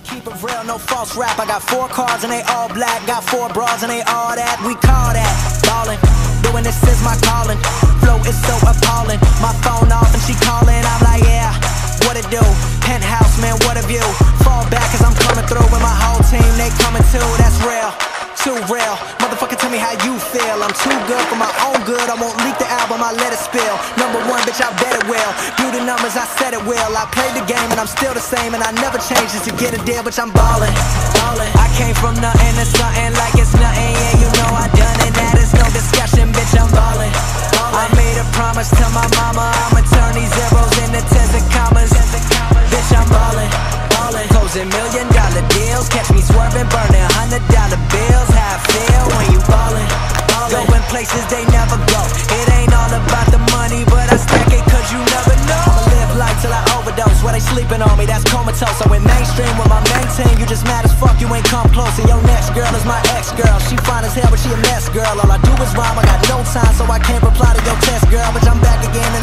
keep it real, no false rap. I got 4 cars and they all black. Got 4 bras and they all that. We call that ballin'. Doing this is my calling. Flow is so appalling. My phone off and she calling. I'm like, yeah, what it do? Penthouse, man, what a view. Fall back cause I'm coming through with my whole team. They coming too, that's real. Too real. Motherfucker, tell me how you feel. I'm too good for my own good. I won't leak the album, I let it spill. #1, bitch, I bet it will. Do the numbers, I said it will. I played the game and I'm still the same. And I never changed just to get a deal, bitch, I'm ballin'. I came from nothing to something like it's nothing. Yeah, you know I done it, that is no discussion, bitch, I'm ballin'. I made a promise to my mama, I'ma turn these zeros into tens and commas. Bitch, I'm ballin'. Closing $1 million deals. Catch me swerving, burning $100 bills. How I feel when you ballin'. Going places they never go. It ain't all about the money, but I stack it cause you never know. I'ma live life till I overdose. While they sleeping on me, that's comatose. I went mainstream with my main team. You just mad as fuck, you ain't come close. And your next girl is my ex-girl. She fine as hell, but she a mess, girl. All I do is rhyme, I got no time, so I can't reply to your test, girl. But I'm back again